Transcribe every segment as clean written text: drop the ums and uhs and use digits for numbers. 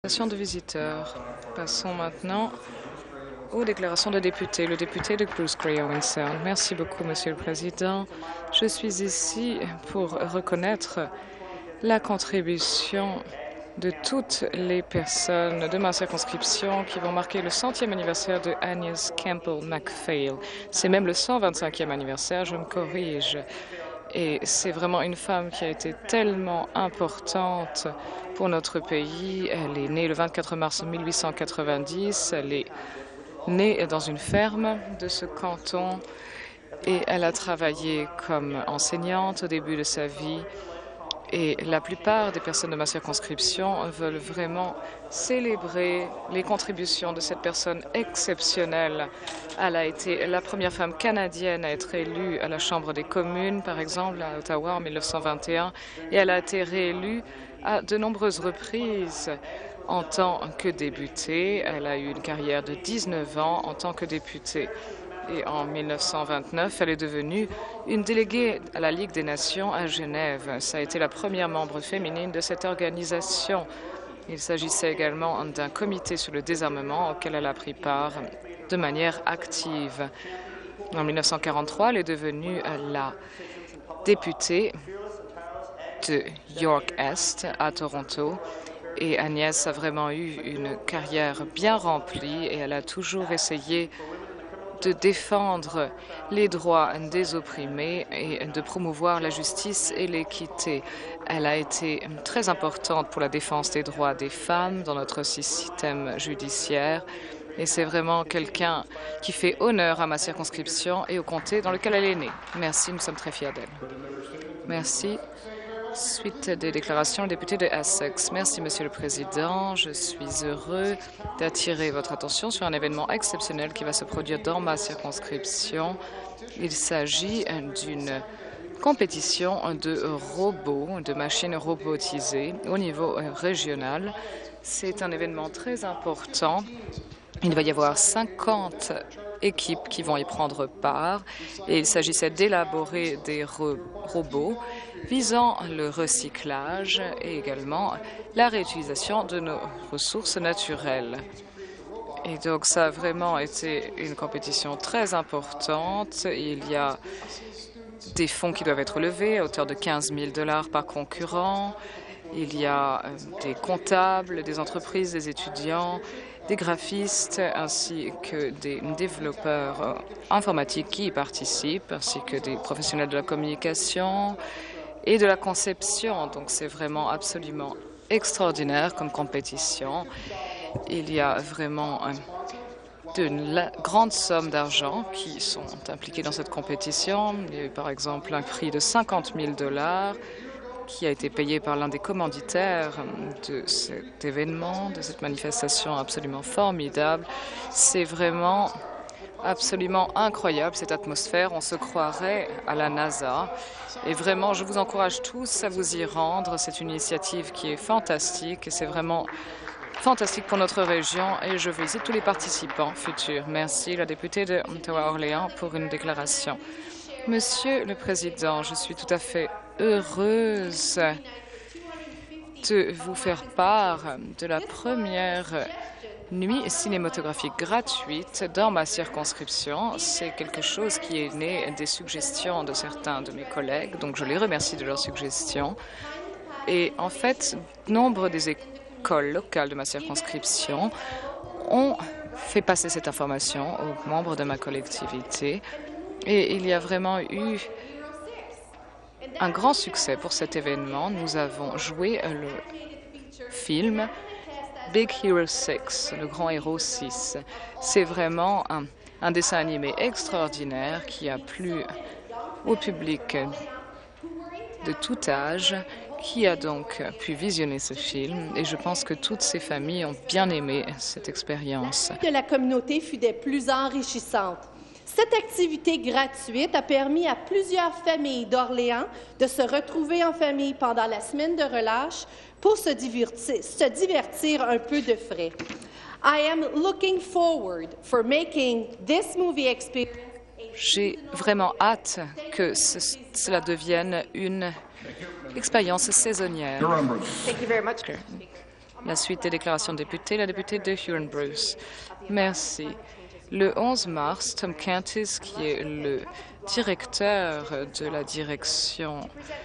De visiteurs. Passons maintenant aux déclarations de députés. Le député de Bruce Gray-Owen Sound. Merci beaucoup, Monsieur le Président. Je suis ici pour reconnaître la contribution de toutes les personnes de ma circonscription qui vont marquer le 100e anniversaire de Agnes Campbell MacPhail. C'est même le 125e anniversaire, je me corrige. Et c'est vraiment une femme qui a été tellement importante pour notre pays. Elle est née le 24 mars 1890. Elle est née dans une ferme de ce canton et elle a travaillé comme enseignante au début de sa vie. Et la plupart des personnes de ma circonscription veulent vraiment célébrer les contributions de cette personne exceptionnelle. Elle a été la première femme canadienne à être élue à la Chambre des communes, par exemple, à Ottawa en 1921, et elle a été réélue à de nombreuses reprises en tant que députée. Elle a eu une carrière de 19 ans en tant que députée. Et en 1929, elle est devenue une déléguée à la Ligue des Nations à Genève. Ça a été la première membre féminine de cette organisation. Il s'agissait également d'un comité sur le désarmement auquel elle a pris part de manière active. En 1943, elle est devenue la députée de York-Est à Toronto. Et Agnès a vraiment eu une carrière bien remplie et elle a toujours essayé de défendre les droits des opprimés et de promouvoir la justice et l'équité. Elle a été très importante pour la défense des droits des femmes dans notre système judiciaire et c'est vraiment quelqu'un qui fait honneur à ma circonscription et au comté dans lequel elle est née. Merci, nous sommes très fiers d'elle. Merci. Suite des déclarations, le député de Essex. Merci, Monsieur le Président. Je suis heureux d'attirer votre attention sur un événement exceptionnel qui va se produire dans ma circonscription. Il s'agit d'une compétition de robots, de machines robotisées au niveau régional. C'est un événement très important. Il va y avoir 50 équipes qui vont y prendre part et il s'agissait d'élaborer des robots visant le recyclage et également la réutilisation de nos ressources naturelles. Et donc, ça a vraiment été une compétition très importante. Il y a des fonds qui doivent être levés à hauteur de 15 000 $ par concurrent. Il y a des comptables, des entreprises, des étudiants, des graphistes ainsi que des développeurs informatiques qui y participent, ainsi que des professionnels de la communication et de la conception. Donc, c'est vraiment absolument extraordinaire comme compétition. Il y a vraiment de grandes sommes d'argent qui sont impliquées dans cette compétition. Il y a eu, par exemple, un prix de 50 000 $ qui a été payé par l'un des commanditaires de cet événement, de cette manifestation absolument formidable. C'est vraiment absolument incroyable, cette atmosphère. On se croirait à la NASA. Et vraiment, je vous encourage tous à vous y rendre. C'est une initiative qui est fantastique et c'est vraiment fantastique pour notre région. Et je félicite tous les participants futurs. Merci, la députée de Ottawa-Orléans, pour une déclaration. Monsieur le Président, je suis tout à fait heureuse de vous faire part de la première nuit cinématographique gratuite dans ma circonscription. C'est quelque chose qui est né des suggestions de certains de mes collègues, donc je les remercie de leurs suggestions. Et en fait, nombre des écoles locales de ma circonscription ont fait passer cette information aux membres de ma collectivité. Et il y a vraiment eu un grand succès pour cet événement. Nous avons joué le film Big Hero 6, le grand héros 6. C'est vraiment un dessin animé extraordinaire qui a plu au public de tout âge, qui a donc pu visionner ce film. Et je pense que toutes ces familles ont bien aimé cette expérience. De la communauté fut des plus enrichissantes. Cette activité gratuite a permis à plusieurs familles d'Orléans de se retrouver en famille pendant la semaine de relâche pour se divertir un peu de frais. I am looking forward for making this movie experience. J'ai vraiment hâte que cela devienne une expérience saisonnière. La suite des déclarations de députés, la députée de Huron-Bruce. Merci. Le 11 mars, Tom Cantis, qui est le directeur de la direction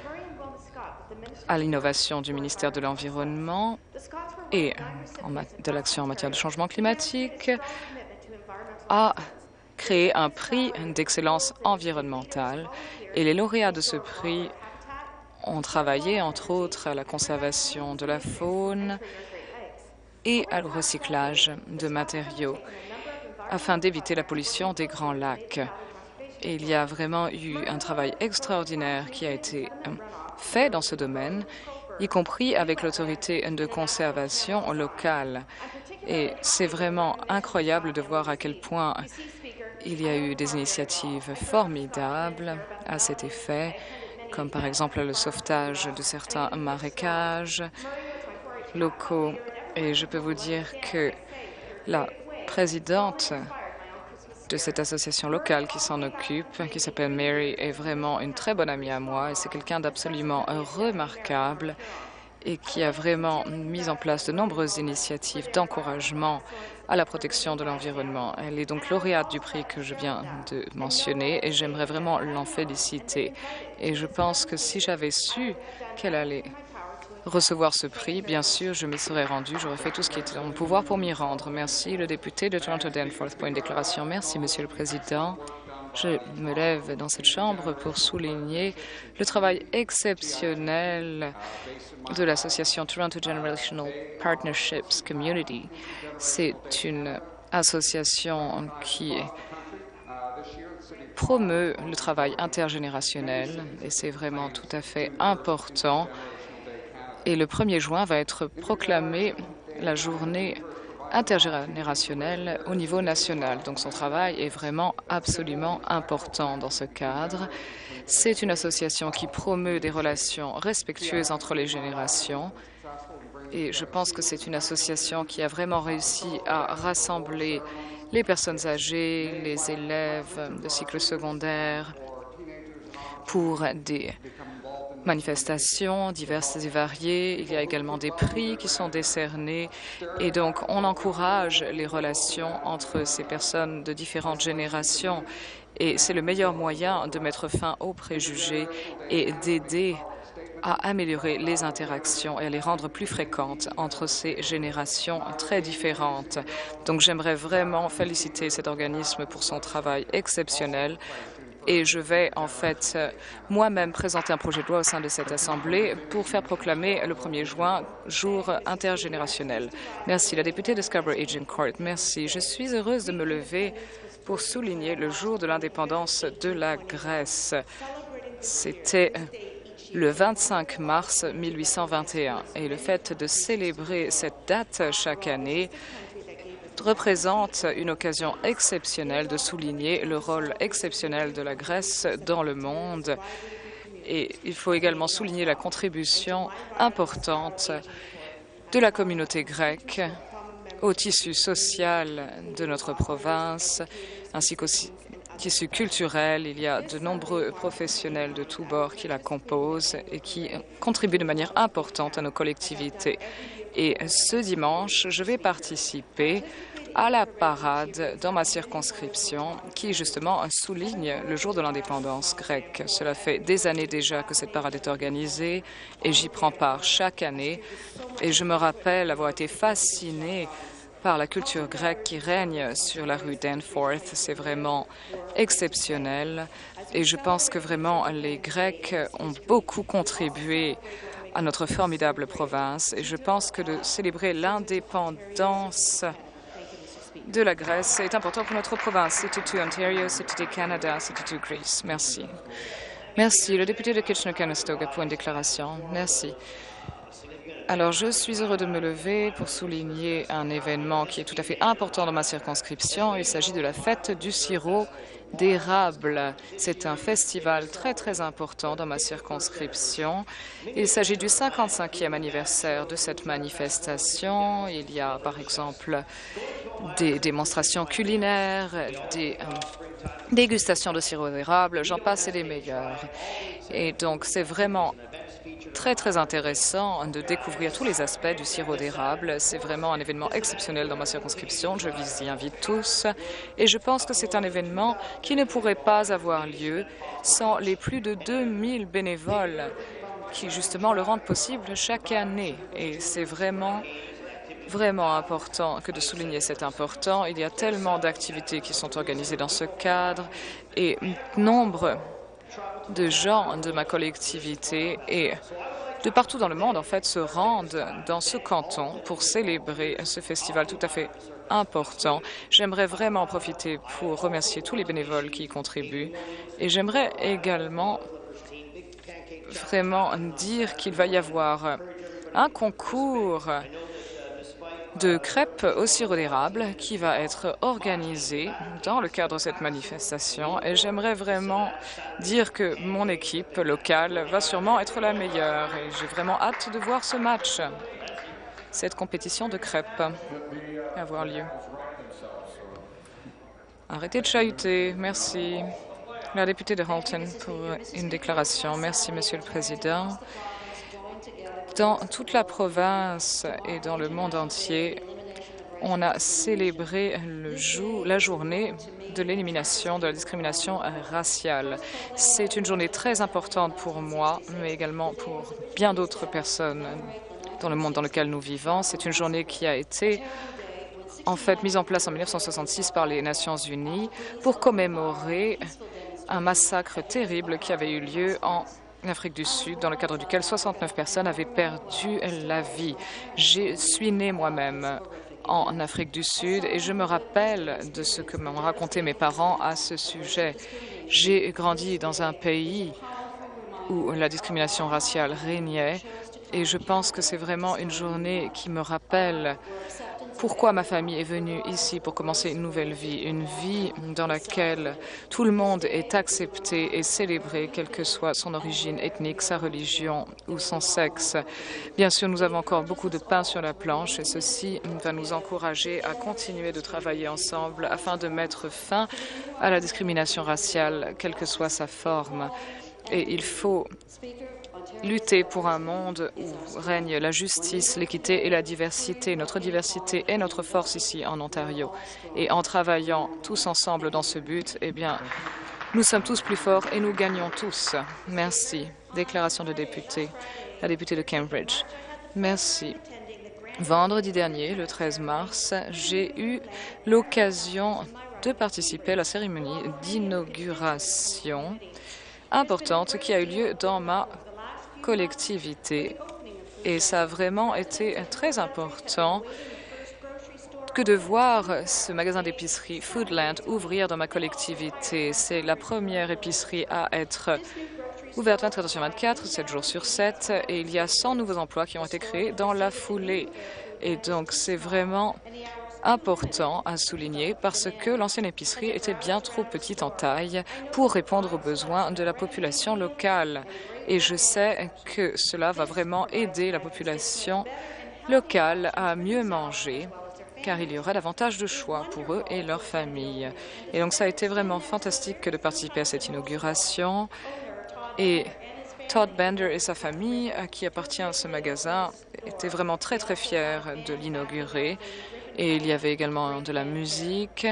à l'innovation du ministère de l'Environnement et de l'action en matière de changement climatique, a créé un prix d'excellence environnementale. Et les lauréats de ce prix ont travaillé, entre autres, à la conservation de la faune et au recyclage de matériaux afin d'éviter la pollution des Grands Lacs. Et il y a vraiment eu un travail extraordinaire qui a été fait dans ce domaine, y compris avec l'autorité de conservation locale. Et c'est vraiment incroyable de voir à quel point il y a eu des initiatives formidables à cet effet, comme par exemple le sauvetage de certains marécages locaux. Et je peux vous dire que la présidente de cette association locale qui s'en occupe, qui s'appelle Mary, est vraiment une très bonne amie à moi et c'est quelqu'un d'absolument remarquable et qui a vraiment mis en place de nombreuses initiatives d'encouragement à la protection de l'environnement. Elle est donc lauréate du prix que je viens de mentionner et j'aimerais vraiment l'en féliciter. Et je pense que si j'avais su qu'elle allait recevoir ce prix, bien sûr, je m'y serais rendue. J'aurais fait tout ce qui était en mon pouvoir pour m'y rendre. Merci. Le député de Toronto-Danforth pour une déclaration. Merci, Monsieur le Président. Je me lève dans cette Chambre pour souligner le travail exceptionnel de l'association Toronto Generational Partnerships Community. C'est une association qui promeut le travail intergénérationnel et c'est vraiment tout à fait important. Et le 1er juin va être proclamée la journée intergénérationnelle au niveau national. Donc son travail est vraiment absolument important dans ce cadre. C'est une association qui promeut des relations respectueuses entre les générations. Et je pense que c'est une association qui a vraiment réussi à rassembler les personnes âgées, les élèves de cycle secondaire pour des manifestations diverses et variées. Il y a également des prix qui sont décernés et donc on encourage les relations entre ces personnes de différentes générations et c'est le meilleur moyen de mettre fin aux préjugés et d'aider à améliorer les interactions et à les rendre plus fréquentes entre ces générations très différentes. Donc j'aimerais vraiment féliciter cet organisme pour son travail exceptionnel. Et je vais en fait moi-même présenter un projet de loi au sein de cette Assemblée pour faire proclamer le 1er juin jour intergénérationnel. Merci. La députée de Scarborough-Agincourt. Merci. Je suis heureuse de me lever pour souligner le jour de l'indépendance de la Grèce. C'était le 25 mars 1821. Et le fait de célébrer cette date chaque année représente une occasion exceptionnelle de souligner le rôle exceptionnel de la Grèce dans le monde. Et il faut également souligner la contribution importante de la communauté grecque au tissu social de notre province, ainsi qu'au tissu culturel. Il y a de nombreux professionnels de tous bords qui la composent et qui contribuent de manière importante à nos collectivités. Et ce dimanche, je vais participer à la parade dans ma circonscription qui, justement, souligne le jour de l'indépendance grecque. Cela fait des années déjà que cette parade est organisée et j'y prends part chaque année. Et je me rappelle avoir été fascinée par la culture grecque qui règne sur la rue Danforth. C'est vraiment exceptionnel. Et je pense que vraiment les Grecs ont beaucoup contribué à notre formidable province. Et je pense que de célébrer l'indépendance de la Grèce est important pour notre province. C'était tout Ontario, c'était Canada, c'était tout Greece. Merci. Merci. Le député de Kitchener-Conestoga pour une déclaration. Merci. Alors, je suis heureux de me lever pour souligner un événement qui est tout à fait important dans ma circonscription. Il s'agit de la fête du sirop d'érable. C'est un festival très important dans ma circonscription. Il s'agit du 55e anniversaire de cette manifestation. Il y a, par exemple, des démonstrations culinaires, des dégustations de sirop d'érable, j'en passe et des meilleurs. Et donc, c'est vraiment très intéressant de découvrir tous les aspects du sirop d'érable. C'est vraiment un événement exceptionnel dans ma circonscription. Je vous y invite tous et je pense que c'est un événement qui ne pourrait pas avoir lieu sans les plus de 2000 bénévoles qui justement le rendent possible chaque année. Et c'est vraiment important que de souligner cet important. Il y a tellement d'activités qui sont organisées dans ce cadre et nombre de gens de ma collectivité et de partout dans le monde, en fait, se rendent dans ce canton pour célébrer ce festival tout à fait important. J'aimerais vraiment en profiter pour remercier tous les bénévoles qui y contribuent et j'aimerais également vraiment dire qu'il va y avoir un concours de crêpes au sirop d'érable qui va être organisé dans le cadre de cette manifestation et j'aimerais vraiment dire que mon équipe locale va sûrement être la meilleure et j'ai vraiment hâte de voir ce match, cette compétition de crêpes avoir lieu. Arrêtez de chahuter. Merci. La députée de Halton pour une déclaration. Merci, Monsieur le Président. Dans toute la province et dans le monde entier, on a célébré la journée de l'élimination de la discrimination raciale. C'est une journée très importante pour moi, mais également pour bien d'autres personnes dans le monde dans lequel nous vivons. C'est une journée qui a été en fait mise en place en 1966 par les Nations unies pour commémorer un massacre terrible qui avait eu lieu en Afrique du Sud, dans le cadre duquel 69 personnes avaient perdu la vie. Je suis née moi-même en Afrique du Sud et je me rappelle de ce que m'ont raconté mes parents à ce sujet. J'ai grandi dans un pays où la discrimination raciale régnait et je pense que c'est vraiment une journée qui me rappelle pourquoi ma famille est venue ici pour commencer une nouvelle vie, une vie dans laquelle tout le monde est accepté et célébré, quelle que soit son origine ethnique, sa religion ou son sexe. Bien sûr, nous avons encore beaucoup de pain sur la planche et ceci va nous encourager à continuer de travailler ensemble afin de mettre fin à la discrimination raciale, quelle que soit sa forme. Et il faut lutter pour un monde où règne la justice, l'équité et la diversité. Notre diversité est notre force ici en Ontario. Et en travaillant tous ensemble dans ce but, eh bien, nous sommes tous plus forts et nous gagnons tous. Merci. Déclaration de député. La députée de Cambridge. Merci. Vendredi dernier, le 13 mars, j'ai eu l'occasion de participer à la cérémonie d'inauguration importante qui a eu lieu dans ma collectivité et ça a vraiment été très important que de voir ce magasin d'épicerie Foodland ouvrir dans ma collectivité. C'est la première épicerie à être ouverte 24 sur 24, 7 jours sur 7 et il y a 100 nouveaux emplois qui ont été créés dans la foulée. Et donc c'est vraiment important à souligner parce que l'ancienne épicerie était bien trop petite en taille pour répondre aux besoins de la population locale. Et je sais que cela va vraiment aider la population locale à mieux manger car il y aura davantage de choix pour eux et leurs familles. Et donc ça a été vraiment fantastique de participer à cette inauguration. Et Todd Bender et sa famille, à qui appartient ce magasin, étaient vraiment très fiers de l'inaugurer. Et il y avait également de la musique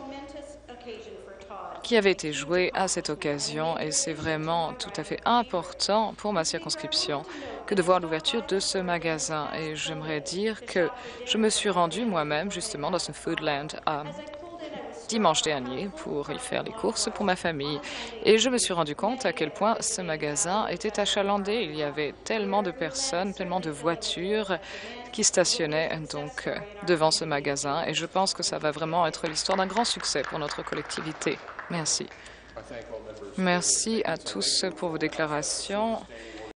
qui avait été jouée à cette occasion. Et c'est vraiment tout à fait important pour ma circonscription que de voir l'ouverture de ce magasin. Et j'aimerais dire que je me suis rendue moi-même justement dans ce Foodland dimanche dernier pour y faire les courses pour ma famille. Et je me suis rendu compte à quel point ce magasin était achalandé. Il y avait tellement de personnes, tellement de voitures qui stationnaient donc devant ce magasin. Et je pense que ça va vraiment être l'histoire d'un grand succès pour notre collectivité. Merci. Merci à tous pour vos déclarations.